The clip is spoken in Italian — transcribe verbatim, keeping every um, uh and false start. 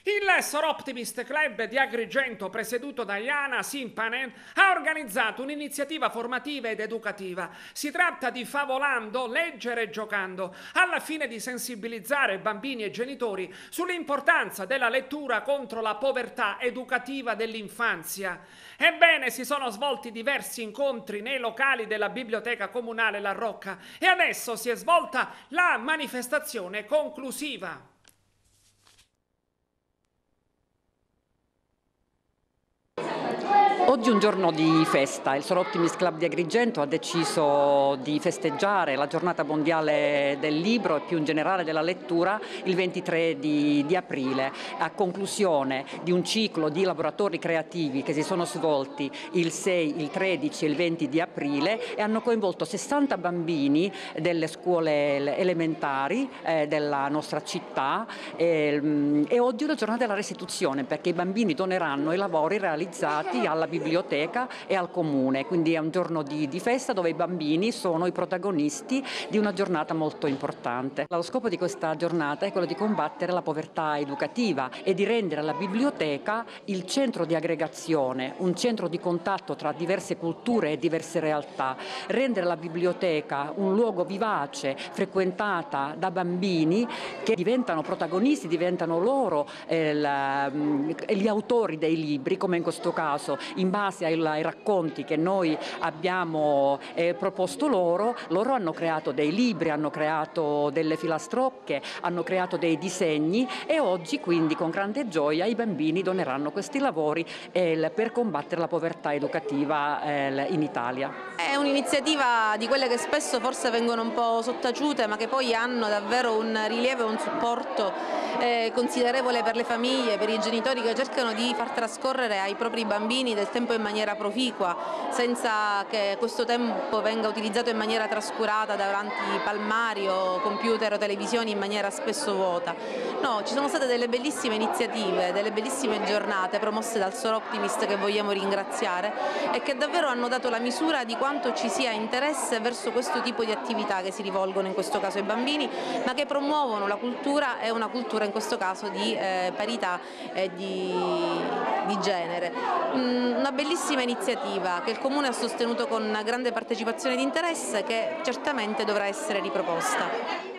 Il Soroptimist Club di Agrigento, presieduto da Jana Simpanen, ha organizzato un'iniziativa formativa ed educativa. Si tratta di Favolando, leggere giocando, alla fine di sensibilizzare bambini e genitori sull'importanza della lettura contro la povertà educativa dell'infanzia. Ebbene, si sono svolti diversi incontri nei locali della Biblioteca Comunale La Rocca e adesso si è svolta la manifestazione conclusiva. Oggi è un giorno di festa, il Soroptimist Club di Agrigento ha deciso di festeggiare la giornata mondiale del libro e più in generale della lettura il ventitré di, di aprile, a conclusione di un ciclo di laboratori creativi che si sono svolti il sei, il tredici e il venti di aprile e hanno coinvolto sessanta bambini delle scuole elementari eh, della nostra città e, e oggi è la giornata della restituzione perché i bambini doneranno i lavori realizzati alla biblioteca biblioteca e al comune, quindi è un giorno di, di festa dove i bambini sono i protagonisti di una giornata molto importante. Lo scopo di questa giornata è quello di combattere la povertà educativa e di rendere la biblioteca il centro di aggregazione, un centro di contatto tra diverse culture e diverse realtà, rendere la biblioteca un luogo vivace, frequentata da bambini che diventano protagonisti, diventano loro eh, la, gli autori dei libri, come in questo caso, in base ai, ai racconti che noi abbiamo eh, proposto loro, loro hanno creato dei libri, hanno creato delle filastrocche, hanno creato dei disegni e oggi quindi con grande gioia i bambini doneranno questi lavori eh, per combattere la povertà educativa eh, in Italia. È un'iniziativa di quelle che spesso forse vengono un po' sottaciute ma che poi hanno davvero un rilievo e un supporto eh, considerevole per le famiglie, per i genitori che cercano di far trascorrere ai propri bambini del tempo in maniera proficua, senza che questo tempo venga utilizzato in maniera trascurata davanti palmari o computer o televisioni in maniera spesso vuota. No, ci sono state delle bellissime iniziative, delle bellissime giornate promosse dal Soroptimist che vogliamo ringraziare e che davvero hanno dato la misura di quanto ci sia interesse verso questo tipo di attività che si rivolgono in questo caso ai bambini, ma che promuovono la cultura e una cultura in questo caso di eh, parità e di, di genere. Mm, una bellissima iniziativa che il Comune ha sostenuto con grande partecipazione ed interesse che certamente dovrà essere riproposta.